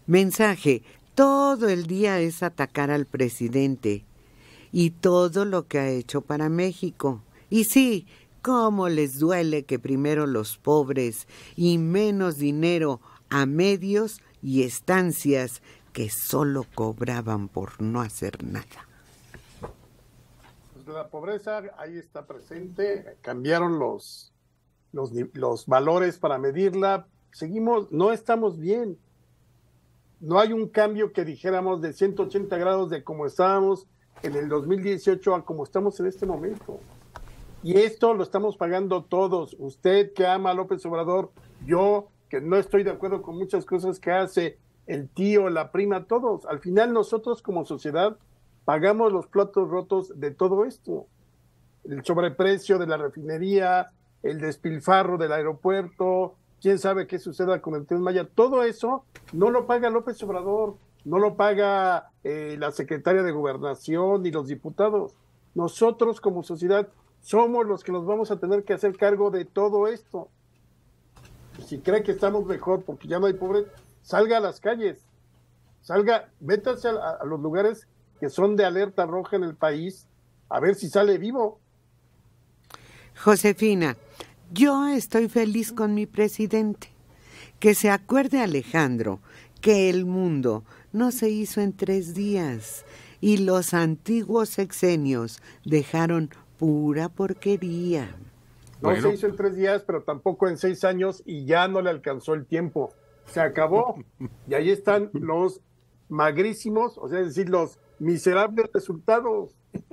Mensaje: todo el día es atacar al presidente y todo lo que ha hecho para México. Y sí, cómo les duele que primero los pobres y menos dinero a medios y estancias que solo cobraban por no hacer nada. Pues la pobreza ahí está presente, cambiaron los valores para medirla, no estamos bien. No hay un cambio que dijéramos de 180 grados de cómo estábamos en el 2018 a cómo estamos en este momento. Y esto lo estamos pagando todos. Usted que ama a López Obrador, yo que no estoy de acuerdo con muchas cosas que hace, el tío, la prima, todos. Al final nosotros como sociedad pagamos los platos rotos de todo esto. El sobreprecio de la refinería, el despilfarro del aeropuerto, quién sabe qué suceda con el Tren Maya. Todo eso no lo paga López Obrador, no lo paga la secretaria de Gobernación ni los diputados. Nosotros como sociedad somos los que nos vamos a tener que hacer cargo de todo esto. Si cree que estamos mejor porque ya no hay pobreza, salga a las calles, métase a los lugares que son de alerta roja en el país, a ver si sale vivo. Josefina, yo estoy feliz con mi presidente. Que se acuerde Alejandro que el mundo no se hizo en 3 días y los antiguos sexenios dejaron pura porquería. No se hizo en 3 días, pero tampoco en 6 años y ya no le alcanzó el tiempo. Se acabó. Y ahí están los magrísimos, o sea, es decir, los miserables resultados.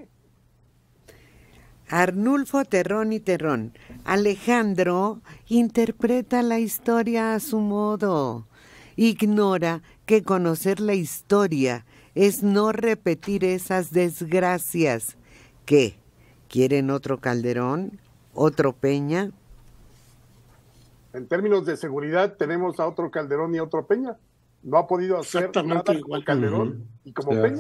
Arnulfo Terrón y Terrón. Alejandro interpreta la historia a su modo. Ignora que conocer la historia es no repetir esas desgracias. ¿Qué? ¿Quieren otro Calderón? ¿Otro Peña? En términos de seguridad tenemos a otro Calderón y otro Peña. No ha podido hacer nada como Calderón y como Peña.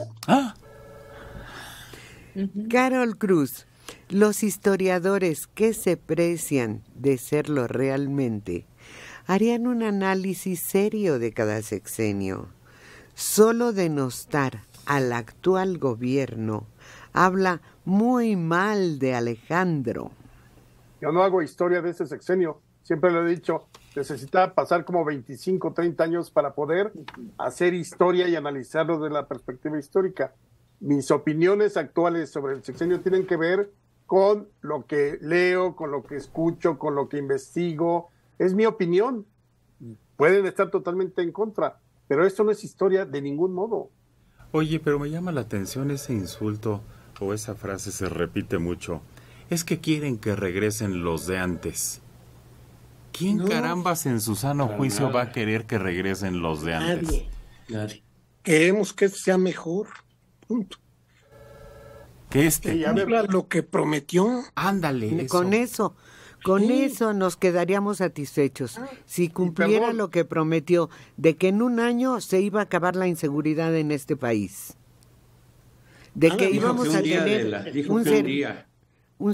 Carol Cruz. Los historiadores que se precian de serlo realmente harían un análisis serio de cada sexenio. Solo denostar al actual gobierno habla muy mal de Alejandro. Yo no hago historia de ese sexenio, siempre lo he dicho, necesitaba pasar como 25, 30 años para poder hacer historia y analizarlo desde la perspectiva histórica. Mis opiniones actuales sobre el sexenio tienen que ver con lo que leo, con lo que escucho, con lo que investigo. Es mi opinión. Pueden estar totalmente en contra, pero esto no es historia de ningún modo. Oye, pero me llama la atención ese insulto o esa frase se repite mucho. Es que quieren que regresen los de antes. ¿Quién carambas en su sano juicio va a querer que regresen los de antes? Nadie. Queremos que sea mejor. Punto. Que cumpla lo que prometió. Ándale. Con eso nos quedaríamos satisfechos. Si cumpliera lo que prometió, de que en 1 año se iba a acabar la inseguridad en este país. De que íbamos a tener un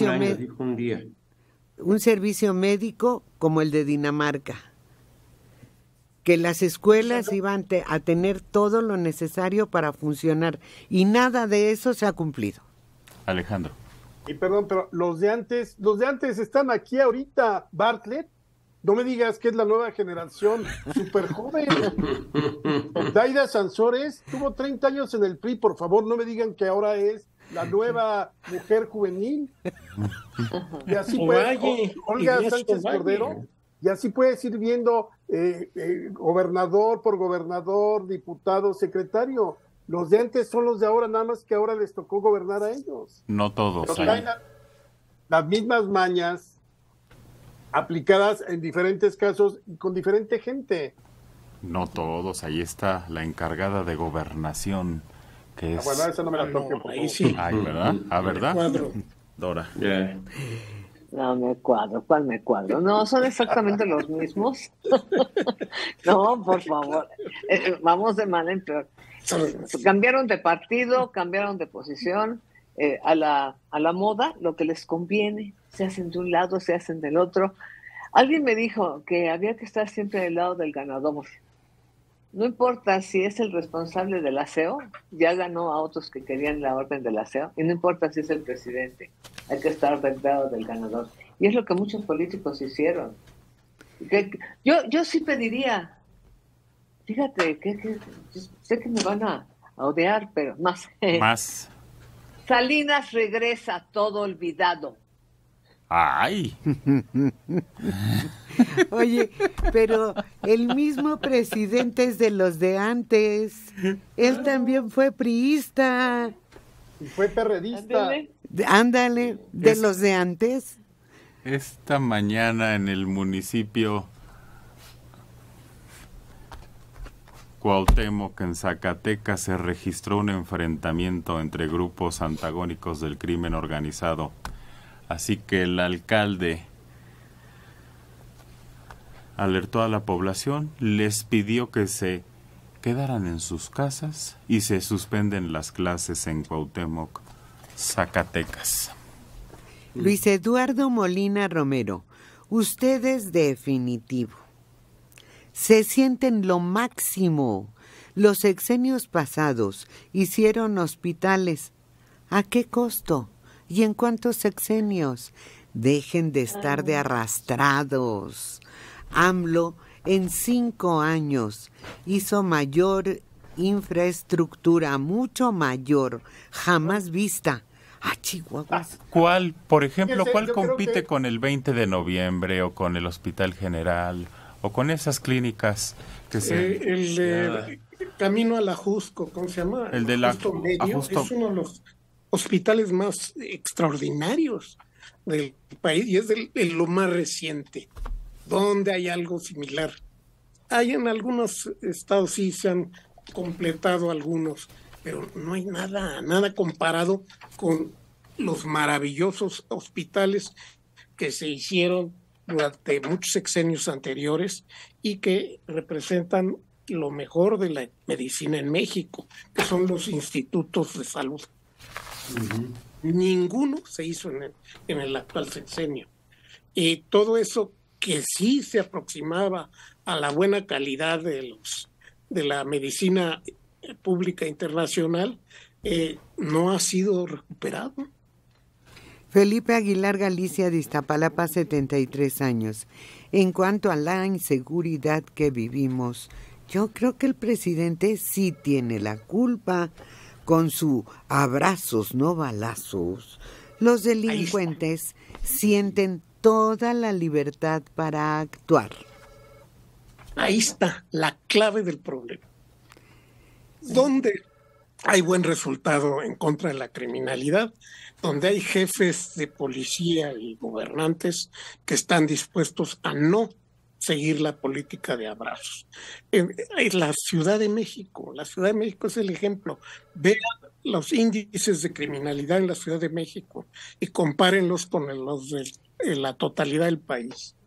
servicio médico como el de Dinamarca. Que las escuelas iban a tener todo lo necesario para funcionar y nada de eso se ha cumplido. Alejandro. Y perdón, pero los de antes están aquí ahorita, Bartlett. No me digas que es la nueva generación, súper joven. Daida Sansores tuvo 30 años en el PRI, por favor, no me digan que ahora es la nueva mujer juvenil. Y así puede, Olga Sánchez Cordero, y así puedes ir viendo gobernador por gobernador, diputado, secretario. Los de antes son los de ahora, nada más que ahora les tocó gobernar a ellos. No todos. Las mismas mañas aplicadas en diferentes casos y con diferente gente. No todos, ahí está la encargada de gobernación, que es... Bueno, esa no me la toque. No, ahí sí. Ay, ¿verdad? ¿Verdad? Cuadro. Dora. No me cuadro, ¿cuál me cuadro? No, son exactamente los mismos. No, por favor, vamos de mal en peor. Cambiaron de partido, cambiaron de posición, a la moda, lo que les conviene, se hacen de un lado, se hacen del otro. Alguien me dijo que había que estar siempre del lado del ganador. No importa si es el responsable del aseo, ya ganó a otros que querían la orden del aseo, y no importa si es el presidente, hay que estar del lado del ganador. Y es lo que muchos políticos hicieron. Yo sí pediría, fíjate, que sé que me van a odiar, pero más. Más. Salinas regresa todo olvidado. ¡Ay! Oye, pero el mismo presidente es de los de antes. Él también fue priista. Y fue perredista. Ándale, de los de antes. Esta mañana en el municipio Cuauhtémoc, en Zacatecas, se registró un enfrentamiento entre grupos antagónicos del crimen organizado. Así que el alcalde alertó a la población, les pidió que se quedaran en sus casas y se suspenden las clases en Cuauhtémoc, Zacatecas. Luis Eduardo Molina Romero, usted es definitivo. Se sienten lo máximo. Los sexenios pasados hicieron hospitales. ¿A qué costo? ¿Y en cuántos sexenios? Dejen de estar de arrastrados. AMLO en 5 años hizo mayor infraestructura, mucho mayor, jamás vista. Ah, Chihuahuas. ¿Cuál, por ejemplo, Fíjese, cuál yo creo compite que- con el 20 de noviembre o con el Hospital General o con esas clínicas que se... El de Camino a la Jusco, ¿cómo se llama? El de la Justo Medio, Justo- es uno de los hospitales más extraordinarios del país y es lo más reciente, donde hay algo similar. Hay en algunos estados sí se han completado algunos, pero no hay nada comparado con los maravillosos hospitales que se hicieron durante muchos sexenios anteriores y que representan lo mejor de la medicina en México, que son los institutos de salud. Ninguno se hizo en el actual sexenio. Y todo eso que sí se aproximaba a la buena calidad de la medicina pública internacional, no ha sido recuperado. Felipe Aguilar Galicia de Iztapalapa, 73 años. En cuanto a la inseguridad que vivimos, yo creo que el presidente sí tiene la culpa con su abrazos, no balazos. Los delincuentes sienten toda la libertad para actuar. Ahí está la clave del problema. ¿Dónde hay buen resultado en contra de la criminalidad? Donde hay jefes de policía y gobernantes que están dispuestos a no seguir la política de abrazos. En la Ciudad de México es el ejemplo. Vean los índices de criminalidad en la Ciudad de México y compárenlos con los de la totalidad del país.